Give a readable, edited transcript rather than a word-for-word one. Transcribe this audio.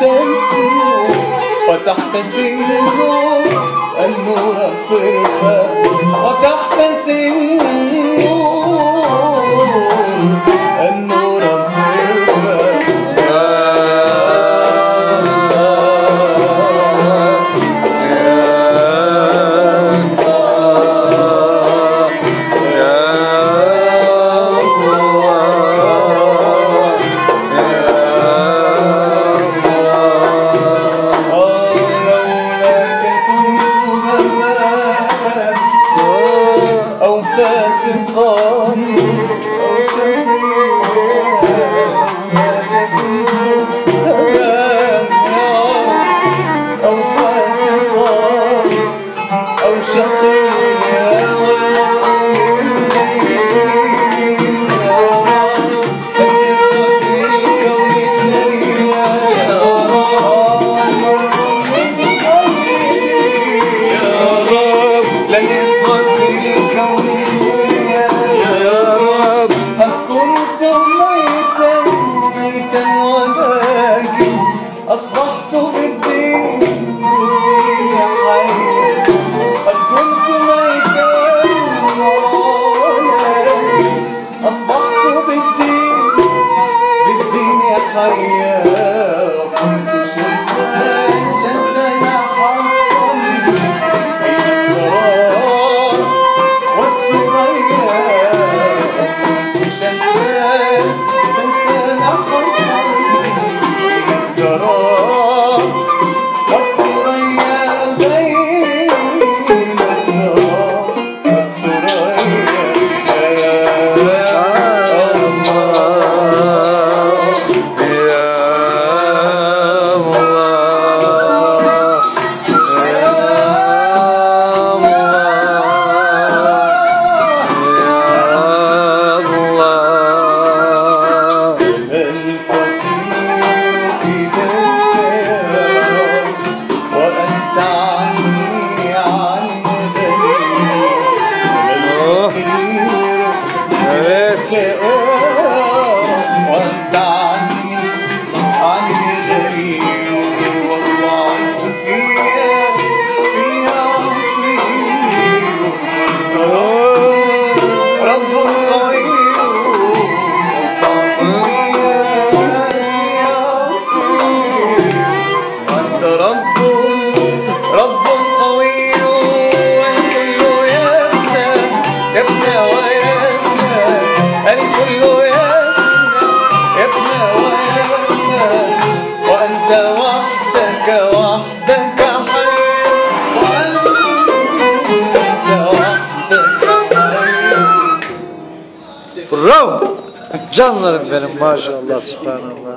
السنون وتحتسي النور النور صرفا وتحتسي النور صرفا فاسقا أو شقيا أو فاسقا أو شقيا لن يسوى في الكون قد كنت ميتا ولكن أصبحت بالدين حي قد كنت ميتا ولكن أصبحت بالدين حيا كنت شدا حقا وانت عني غريب والضعف فيها مصير رب قوي والضعف فيها مصير وانت رب قوي والكل يفنى ويفنى الكل يفنى ويفنى وأنت وحدك حي وأنت وحدك حي. Bravo! Canlarım benim maşallah subhanallah.